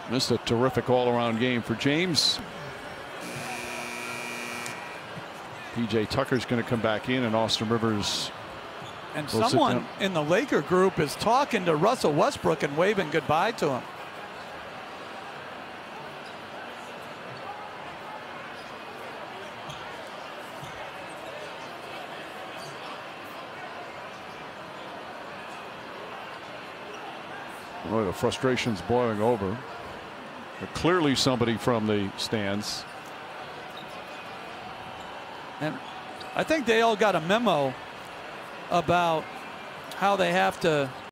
Missed a terrific all-around game for James. PJ Tucker's going to come back in, and Austin Rivers. And someone in the Laker group is talking to Russell Westbrook and waving goodbye to him. Boy, the frustration's boiling over. But clearly somebody from the stands. And I think they all got a memo about how they have to